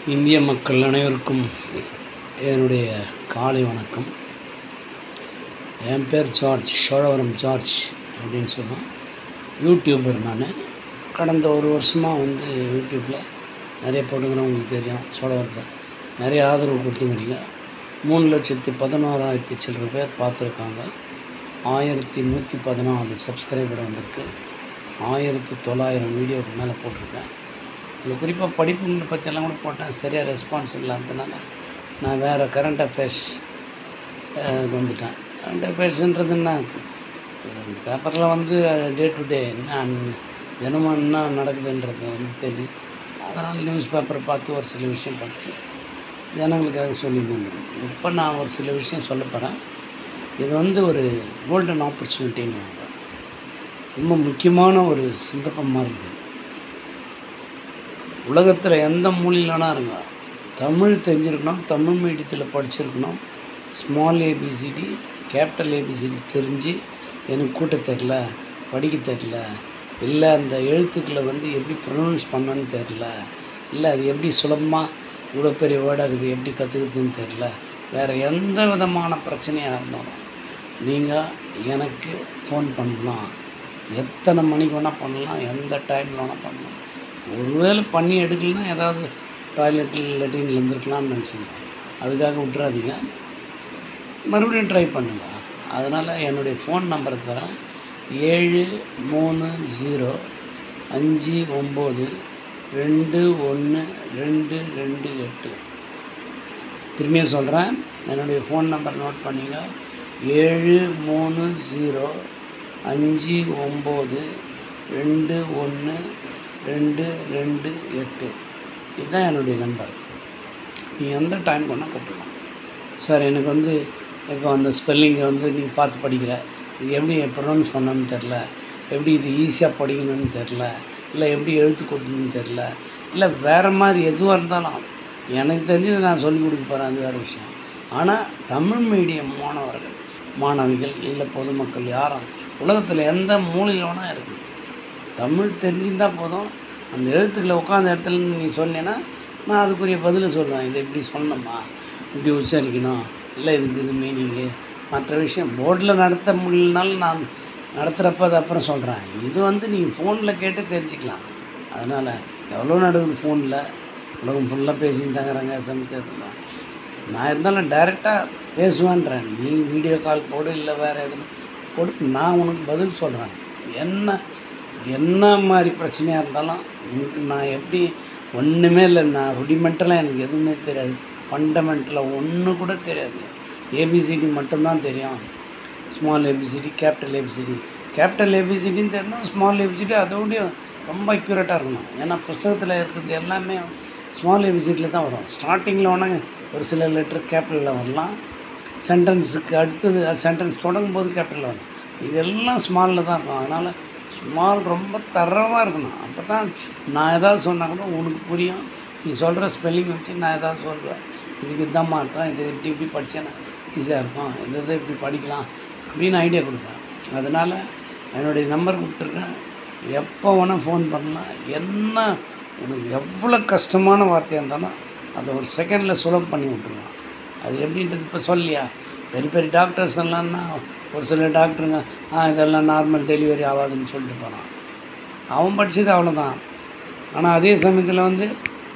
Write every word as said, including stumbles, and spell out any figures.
இந்திய மக்கள் அனைவருக்கும் என்னுடைய காலை வணக்கம். என் பேர் ஜார்ஜ், சோழவரம் ஜார்ஜ் அப்படின்னு சொன்னால் யூடியூபர். நான் கடந்த ஒரு வருஷமாக வந்து யூடியூப்பில் நிறைய போட்டுக்கிறேன். உங்களுக்கு தெரியும், சோழவரத்தை நிறைய ஆதரவு கொடுத்துக்கிறீங்க. மூணு லட்சத்தி பதினோராயிரத்தி சில்லற பேர் பார்த்துருக்காங்க. ஆயிரத்தி நூற்றி பதினாலு சப்ஸ்கிரைபர் வந்திருக்கு. ஆயிரத்தி தொள்ளாயிரம் வீடியோவுக்கு மேலே போட்டிருக்கேன். இதில் குறிப்பாக படிப்புங்களை பற்றியெல்லாம் கூட போட்டேன். சரியாக ரெஸ்பான்ஸ் இல்லாததுனால நான் வேறு கரண்ட் அஃபேர்ஸ் வந்துட்டேன். கரண்ட் அஃபேர்ஸுன்றது என்ன, பேப்பரில் வந்து டே டு டே என்ன தினமும் என்ன நடக்குதுன்றது வந்து தெரியும். அதனால் நியூஸ் பேப்பரை பார்த்து ஒரு சில விஷயம் படித்து ஜனங்களுக்காக சொல்லியிருந்தேன். இப்போ நான் ஒரு சில விஷயம் சொல்ல போகிறேன். இது வந்து ஒரு கோல்டன் ஆப்பர்ச்சுனிட்டின்னு ரொம்ப முக்கியமான ஒரு சந்தர்ப்பமாக இருக்குது. உலகத்தில் எந்த மூலையிலனா இருங்க, தமிழ் தெரிஞ்சிருக்கணும், தமிழ் மீடியத்தில் படிச்சிருக்கணும். ஸ்மால் ஏபிசிடி கேபிட்டல் ஏபிசிடி தெரிஞ்சு எனக்கு கூட்ட தெரில, படிக்க தெரில, இல்லை அந்த எழுத்துக்களை வந்து எப்படி ப்ரொனவுன்ஸ் பண்ணணுன்னு தெரில, இல்லை அது எப்படி சுலபமாக இவ்வளோ பெரிய வேர்டாகுது எப்படி கற்றுக்குதுன்னு தெரில, வேறு எந்த விதமான பிரச்சனையாக இருந்தாலும் நீங்கள் எனக்கு ஃபோன் பண்ணலாம். எத்தனை மணிக்கு வேணால் பண்ணலாம், எந்த டைமில் வேணால் பண்ணலாம். ஒருவேளை பண்ணி எடுக்கலன்னா ஏதாவது டாய்லெட்டில் லெட்டினில் இருந்துருக்கலாம்னு நினச்சிங்க, அதுக்காக விட்டுறாதீங்க, மறுபடியும் ட்ரை பண்ணுங்க. அதனால் என்னுடைய ஃபோன் நம்பரை தரேன். ஏழு மூணு ஜீரோ அஞ்சு ஒம்பது ரெண்டு ஒன்று ரெண்டு ரெண்டு எட்டு. திரும்பியும் சொல்கிறேன், என்னுடைய ஃபோன் நம்பர் நோட் பண்ணிங்க. ஏழு மூணு ஜீரோ அஞ்சு ஒம்பது ரெண்டு ஒன்று ரெண்டு ரெண்டு எட்டு. இதுதான் என்னுடைய நம்பர். நீ எந்த டைம் பண்ணால் கூப்பிடலாம். சார் எனக்கு வந்து இப்போ அந்த ஸ்பெல்லிங்கை வந்து நீ பார்த்து படிக்கிற, இது எப்படி ப்ரொனவுன்ஸ் பண்ணணும்னு தெரில, எப்படி இது ஈஸியாக படிக்கணும்னு தெரில, இல்லை எப்படி எழுத்து கொடுக்கணும்னு தெரில, இல்லை வேறு மாதிரி எதுவாக இருந்தாலும் எனக்கு தெரிஞ்சது நான் சொல்லிக் கொடுக்க போகிறேன், அது வேறு விஷயம். ஆனால் தமிழ் மீடியம் மாணவர்கள் மாணவிகள் இல்லை பொதுமக்கள் யாரும் உலகத்தில் எந்த மூலையில் வேணால் இருக்குது, தமிழ் தெரிஞ்சுருந்தால் போதும். அந்த எழுத்துக்களை உட்காந்த இடத்துல நீ சொன்னேன்னா நான் அதுக்குரிய பதிலை சொல்லுவேன். இது எப்படி சொல்லணுமா, இப்படி உச்சரிக்கணும், இல்லை இதுக்கு இது மீனிங்கு, மற்ற விஷயம் போர்டில் நடத்த முடியலனாலும் நான் நடத்துகிறப்ப அது அப்புறம் சொல்கிறேன். இது வந்து நீங்கள் ஃபோனில் கேட்டு தெரிஞ்சுக்கலாம். அதனால் எவ்வளோ நடக்குது ஃபோனில், உலகம் ஃபுல்லாக பேசின்னு தங்குறாங்க, சமைச்சதுலாம். நான் இருந்தாலும் டைரெக்டாக பேசுவேன்றேன். நீ வீடியோ கால் போடு, இல்லை வேறு எதுவும் போடு, நான் உனக்கு பதில் சொல்கிறேன். என்ன என்ன மாதிரி பிரச்சனையாக இருந்தாலும் எனக்கு நான் எப்படி ஒன்றுமே இல்லை, நான் ருடிமெண்டலாக எனக்கு எதுவுமே தெரியாது, ஃபண்டமெண்டலாக ஒன்று கூட தெரியாது. ஏபிசிடி மட்டும்தான் தெரியும். Small A B C D capital A B C D capital ஏபிசிடின்னு தெரியணும், ஸ்மால் ஏபிசிடி அதோடய ரொம்ப அக்யூரேட்டாக இருக்கணும். ஏன்னா புஸ்தகத்தில் இருக்கிறது எல்லாமே ஸ்மால் ஏபிசிடியில் தான் வரும். ஸ்டார்டிங்கில் வேணால் ஒரு சில லெட்டர் கேபிட்டலில் வரலாம், சென்டென்ஸுக்கு அடுத்தது சென்டென்ஸ் தொடங்கும் போது கேபிட்டலில் வரலாம். இதெல்லாம் ஸ்மாலில் தான் இருக்கும். அதனால் ஸ்மால் ரொம்ப தரமாக இருக்கணும். அப்போ தான் நான் எதாவது சொன்னால் கூட உனக்கு புரியும். நீ சொல்கிற ஸ்பெல்லிங் வச்சு நான் எதாவது சொல்வேன், இதுக்கு இதுதான் மாற்றம், இது இப்படி இப்படி படித்தேன்னா ஈஸியாக இருக்கும், இது இதை இப்படி படிக்கலாம் அப்படின்னு ஐடியா கொடுப்பேன். அதனால் என்னுடைய நம்பர் கொடுத்துருக்கேன். எப்போ வேணால் ஃபோன் பண்ணலாம். என்ன உனக்கு எவ்வளோ கஷ்டமான வார்த்தையாக இருந்தாலும் அதை ஒரு செகண்டில் சுலபம் பண்ணி விட்டுருவான். அது எப்படின்றது இப்போ சொல்லியா, பெரிய பெரிய டாக்டர்ஸ் எல்லாம்னா ஒரு சில டாக்டருங்க ஆ இதெல்லாம் நார்மல் டெலிவரி ஆகாதுன்னு சொல்லிட்டு போகிறான். அவன் படித்தது அவ்வளோதான். ஆனால் அதே சமயத்தில் வந்து